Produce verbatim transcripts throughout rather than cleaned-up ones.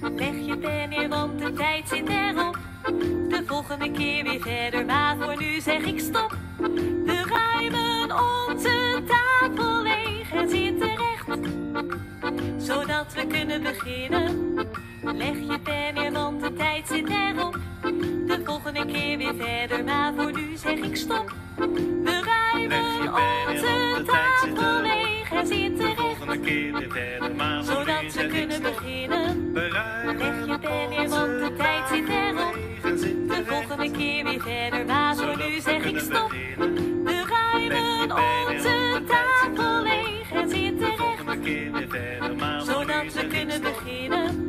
Leg je pen neer, want de tijd zit erop. De volgende keer weer verder, maar voor nu zeg ik stop. We ruimen onze tafel leeg en zitten recht, zodat we kunnen beginnen. Leg je pen neer, want de tijd zit erop. De volgende keer weer verder, maar voor nu zeg ik stop. We ruimen onze tafel leeg en zitten recht, zodat we kunnen beginnen. Leg je pen neer, want de tijd zit erop. De volgende keer weer verder, maar voor nu zeg ik stop. We ruimen onze tafel leeg en zitten recht, zodat we kunnen beginnen.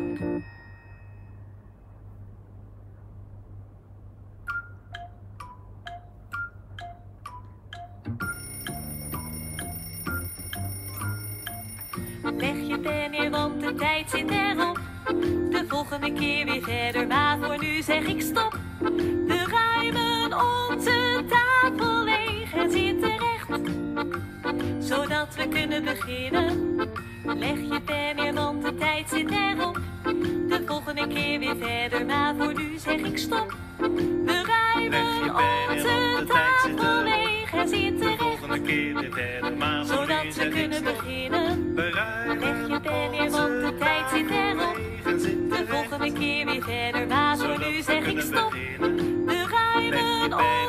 Leg je pen neer, want de tijd zit erop. De volgende keer weer verder, maar voor nu zeg ik stop. We ruimen onze tafel leeg en zitten recht, zodat we kunnen beginnen. Leg je pen neer, want de tijd zit erop. De volgende keer weer verder, maar voor nu zeg ik stop. We ruimen onze tafel leeg en zitten recht, zodat we kunnen beginnen. Leg je pen neer, want de tijd zit erop. De volgende keer weer verder, maar voor nu zeg ik stop. We ruimen onze